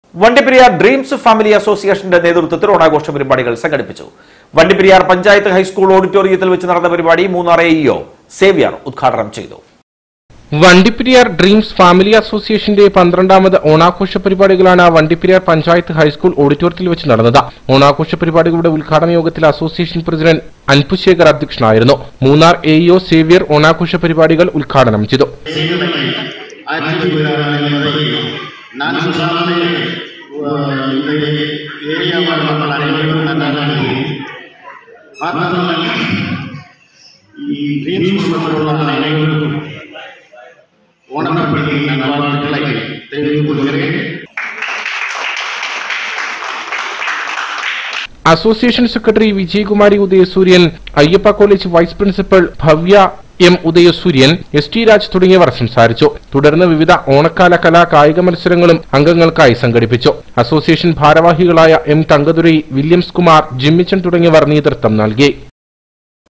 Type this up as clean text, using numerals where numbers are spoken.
Vandiperiyar dreams family അസോസിയേഷന്റെ നേതൃത്വത്തിൽ ഓണാഘോഷ പരിപാടികൾ സംഘടിപ്പിച്ചു. വണ്ടിപ്പെരിയാർ പഞ്ചായത്ത് ഹൈസ്കൂൾ ഓഡിറ്റോറിയത്തിൽ വെച്ച് നടന്ന പരിപാടി മൂന്നാർ AEO സേവ്യർ ഉദ്ഘാടനം ചെയ്തു. വണ്ടിപ്പെരിയാർ ഡ്രീംസ് ഫാമിലി അസോസിയേഷന്റെ 12ാമത് ഓണാഘോഷ പരിപാടികളാണ് വണ്ടിപ്പെരിയാർ പഞ്ചായത്ത് ഹൈസ്കൂൾ ഓഡിറ്റോറിയത്തിൽ വെച്ച് നടന്നത്. ഓണാഘോഷ പരിപാടികളുടെ ഉദ്ഘാടന യോഗത്തിൽ അസോസിയേഷൻ പ്രസിഡന്റ് അൻപുശേഖർ അധ്യക്ഷനായിരുന്നു. മൂന്നാർ AEO സേവ്യർ ഓണാഘോഷ പരിപാടികൾ ഉദ്ഘാടനം ചെയ്തു. Association secretary Vijayakumari Udayasuryan, Ayyappa college vice principal Bhavya M. Udayasuryan, ST Raj തുടങ്ങിയവർ സംസാരിച്ചു. തുടർന്ന് വിവിധ ഓണക്കാല കലാ കായിക മത്സരങ്ങളും അംഗങ്ങൾക്കായി സംഘടിപ്പിച്ചു. അസോസിയേഷൻ ഭാരവാഹികളായ M. തങ്കതുരൈ, വില്യംസ് കുമാർ, ജിമ്മിച്ചൻ തുടങ്ങിയവർ നേതൃത്വം നൽകി.